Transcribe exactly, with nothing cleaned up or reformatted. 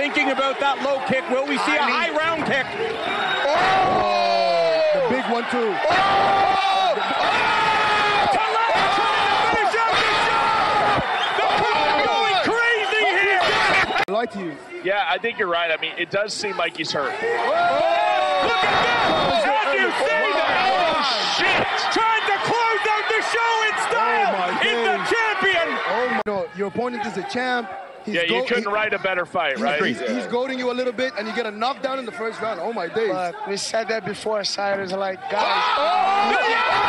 thinking about that low kick. Will we see I a mean, high round kick? Oh! The big one, too. Oh! Oh! Taleb trying to finish out the show! The crowd going crazy here! I like you. Yeah, I think you're right. I mean, it does seem like he's hurt. Oh! Look at that! Can you see that? Oh, shit! Trying to close out the show in style! Oh, in the champion! Oh, my God. Your opponent is a champ. He's yeah, you couldn't he, write a better fight, he's, right? He's, he's goading you a little bit, and you get a knockdown in the first round. Oh, my days. But we said that before, Cyrus, like, guys. Oh!